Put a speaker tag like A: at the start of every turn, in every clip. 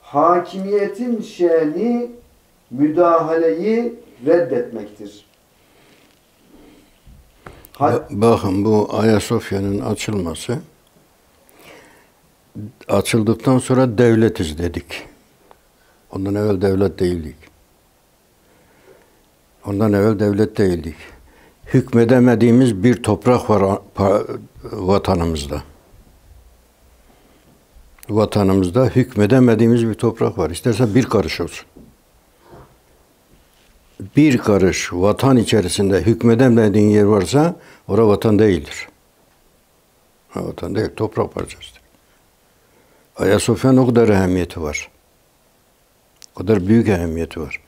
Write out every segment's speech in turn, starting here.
A: hakimiyetin şe'ni müdahaleyi reddetmektir.
B: Bakın bu Ayasofya'nın açıldıktan sonra devletiz dedik. Ondan evvel devlet değildik. Hükmedemediğimiz bir toprak var vatanımızda. Vatanımızda hükmedemediğimiz bir toprak var. İsterse bir karış olsun. Bir karış vatan içerisinde hükmedemediğin yer varsa orası vatan değildir. Vatan değil, toprak parçasıdır. Ayasofya'nın o kadar ehemmiyeti var. O kadar büyük ehemmiyeti var.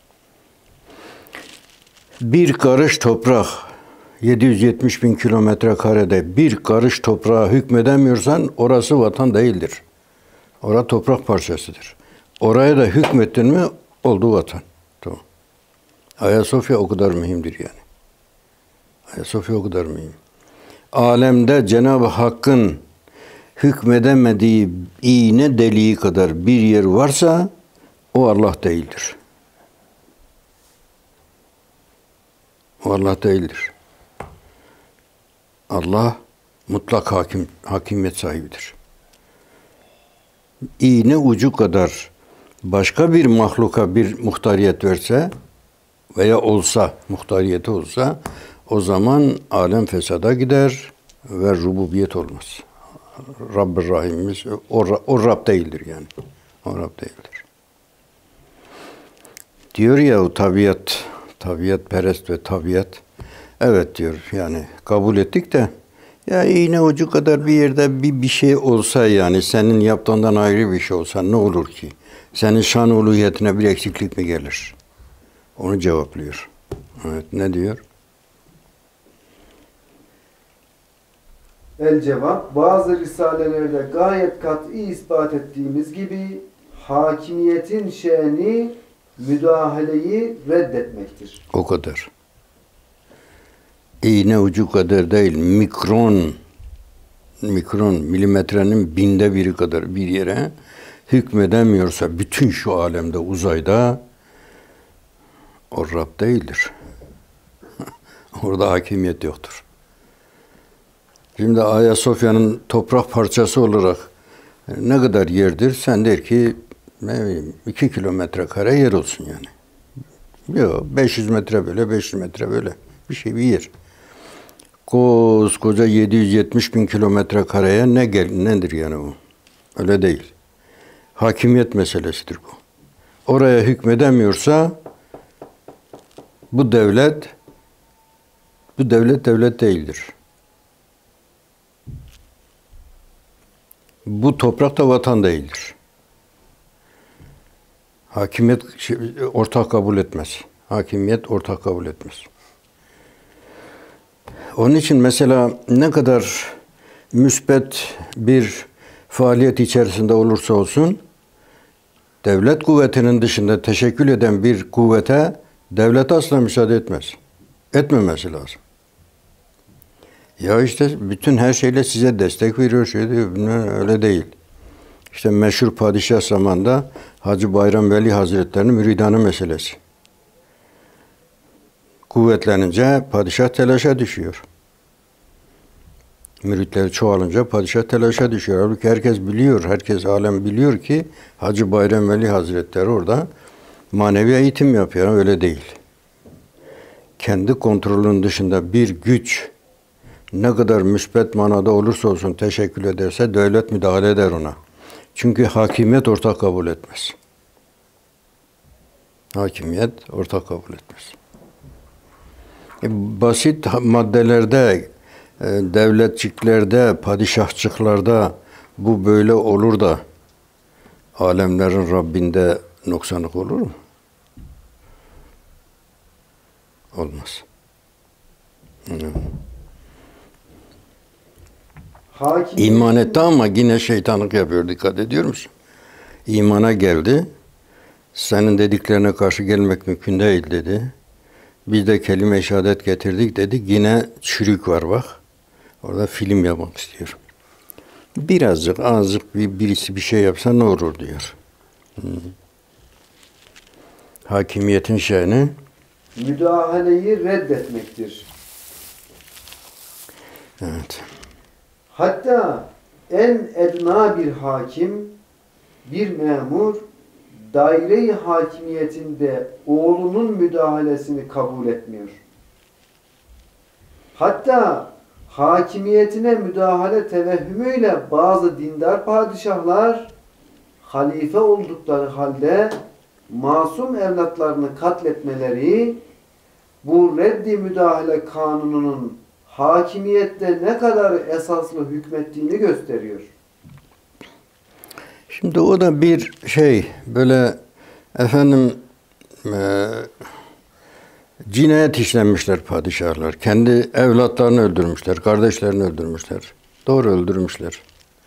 B: Bir karış toprak, 770 bin kilometre karede bir karış toprağa hükmedemiyorsan orası vatan değildir. Orası toprak parçasıdır. Oraya da hükmettin mi oldu vatan. Tamam. Ayasofya o kadar mühimdir yani. Ayasofya o kadar mühim. Alemde Cenab-ı Hakk'ın hükmedemediği iğne deliği kadar bir yer varsa o Allah değildir. O Allah değildir. Allah mutlak hakimiyet sahibidir. İğne ucu kadar başka bir mahluka bir muhtariyet verse veya muhtariyeti olsa o zaman alem fesada gider ve rububiyet olmaz. Rabb-ı Rahim'imiz o Rab değildir yani. O Rab değildir. Diyor ya o tabiatperest ve tabiat. Evet diyor yani kabul ettik de ya iğne ucu kadar bir yerde bir şey olsa yani senin yaptığından ayrı bir şey olsa ne olur ki? Senin şan uluhiyetine bir eksiklik mi gelir? Onu cevaplıyor. Evet ne diyor?
A: El cevap, bazı risalelerde gayet kat'i ispat ettiğimiz gibi hakimiyetin şe'ni müdahaleyi reddetmektir.
B: O kadar. İğne ucu kadar değil, mikron, milimetrenin binde biri kadar bir yere hükmedemiyorsa bütün şu alemde, uzayda o Rab değildir. Orada hakimiyet yoktur. Şimdi Ayasofya'nın toprak parçası olarak ne kadar yerdir? Sen der ki ne bileyim 2 kilometre kare yer olsun yani. Yok 500 metre böyle 500 metre böyle bir yer. Koskoca 770 bin kilometre kareye nedir yani bu? Öyle değil. Hakimiyet meselesidir bu. Oraya hükmedemiyorsa bu devlet değildir. Bu toprak da vatan değildir. Hakimiyet ortak kabul etmez. Hakimiyet ortak kabul etmez. Onun için mesela ne kadar müsbet bir faaliyet içerisinde olursa olsun, devlet kuvvetinin dışında teşekkül eden bir kuvvete devlet asla müsaade etmez. Etmemesi lazım. Ya işte bütün her şeyle size destek veriyor, şey diyor, öyle değil. İşte meşhur padişah zamanında Hacı Bayram Veli Hazretleri'nin müridanı meselesi. Kuvvetlenince padişah telaşa düşüyor. Müritleri çoğalınca padişah telaşa düşüyor. Halbuki herkes alem biliyor ki Hacı Bayram Veli Hazretleri orada manevi eğitim yapıyor. Öyle değil. Kendi kontrolünün dışında bir güç ne kadar müsbet manada olursa olsun teşekkür ederse devlet müdahale eder ona. Çünkü hakimiyet ortak kabul etmez. Hakimiyet ortak kabul etmez. Basit maddelerde, devletçiklerde, padişahçıklarda bu böyle olur da alemlerin Rabbinde noksanlık olur mu? Olmaz. İman etti ama yine şeytanlık yapıyor. Dikkat ediyor musun? İmana geldi. Senin dediklerine karşı gelmek mümkün değil dedi. Biz de kelime-i şehadet getirdik dedi. Yine çürük var bak. Orada film yapmak istiyor. Birazcık azıcık birisi bir şey yapsa ne olur diyor. Hakimiyetin şe'ni
A: müdahaleyi reddetmektir.
B: evet.
A: Hatta en edna bir hakim, bir memur, daire-i hakimiyetinde oğlunun müdahalesini kabul etmiyor. Hatta hakimiyetine müdahale tevehhümüyle bazı dindar padişahlar halife oldukları halde masum evlatlarını katletmeleri bu reddi müdahale kanununun hakimiyette ne kadar esaslı hükmettiğini gösteriyor.
B: Şimdi o da bir şey böyle efendim cinayet işlemişler padişahlar. Kendi evlatlarını öldürmüşler, kardeşlerini öldürmüşler. Doğru öldürmüşler.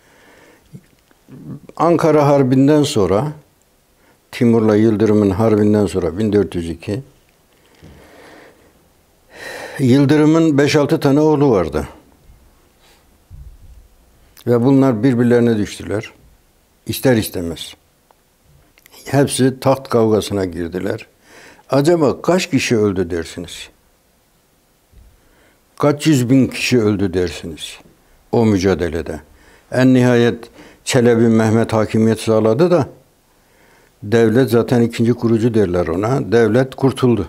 B: Ankara Harbi'nden sonra Timur'la Yıldırım'ın harbinden sonra 1402 Yıldırım'ın 5-6 tane oğlu vardı. Ve bunlar birbirlerine düştüler. İster istemez. Hepsi taht kavgasına girdiler. Acaba kaç kişi öldü dersiniz? Kaç yüz bin kişi öldü dersiniz o mücadelede? En nihayet Çelebi Mehmet hakimiyet sağladı da devlet zaten ikinci kurucu derler ona. Devlet kurtuldu.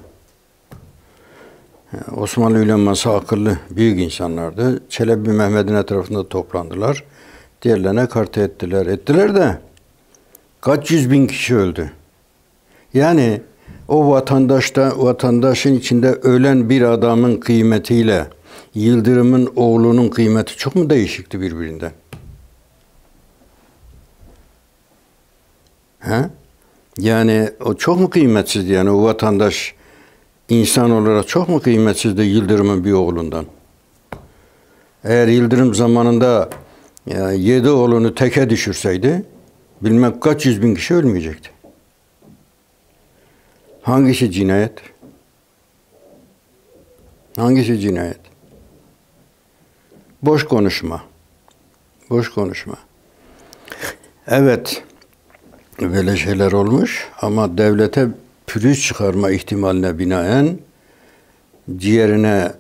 B: Osmanlı uleması akıllı, büyük insanlardı. Çelebi Mehmet'in etrafında toplandılar. Diğerlerine kartı ettiler. Ettiler de kaç yüz bin kişi öldü. Yani o vatandaşın içinde ölen bir adamın kıymetiyle Yıldırım'ın oğlunun kıymeti çok mu değişikti birbirinden? He? Yani o çok mu kıymetsizdi yani o vatandaş insan olarak çok mu kıymetsizdi Yıldırım'ın bir oğlundan? Eğer Yıldırım zamanında 7 oğlunu teke düşürseydi bilmem kaç yüz bin kişi ölmeyecekti. Hangisi cinayet? Hangisi cinayet? Boş konuşma. Boş konuşma. Evet, böyle şeyler olmuş ama devlete pürüz çıkarma ihtimaline binaen ciğerine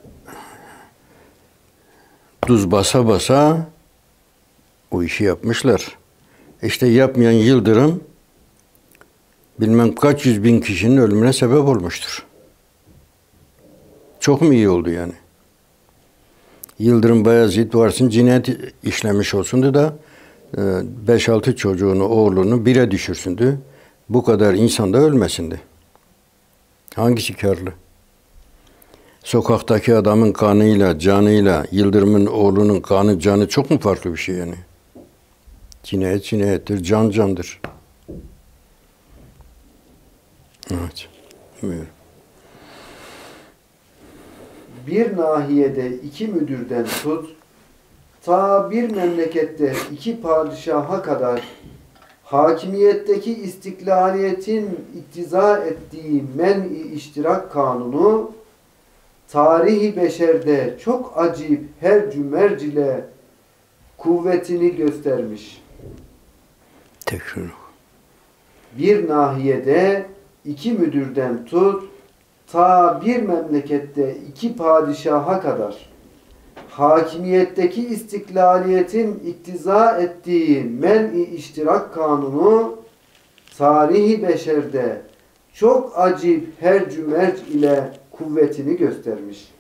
B: tuz basa basa o işi yapmışlar. İşte yapmayan Yıldırım bilmem kaç yüz bin kişinin ölümüne sebep olmuştur. Çok mu iyi oldu yani? Yıldırım Bayezid varsın cinayet işlemiş olsundu da 5-6 çocuğunu, oğlunu bire düşürsündü. Bu kadar insan da ölmesindi. Hangisi karlı? Sokaktaki adamın kanıyla, canıyla Yıldırım'ın oğlunun kanı, canı çok mu farklı bir şey yani? Cinayet cinayettir, can candır. Evet. Buyurun.
A: Bir nahiyede 2 müdürden tut, ta bir memlekette 2 padişaha kadar hakimiyetteki istiklaliyetin iktiza ettiği men-i iştirak kanunu tarihi beşerde çok acip her cümerc ile kuvvetini göstermiş.
B: Tekrar.
A: Bir nahiyede 2 müdürden tut, ta bir memlekette 2 padişaha kadar hakimiyetteki istiklaliyetin iktiza ettiği men-i iştirak kanunu tarihi beşerde çok acip her cümerc ile kuvvetini göstermiş.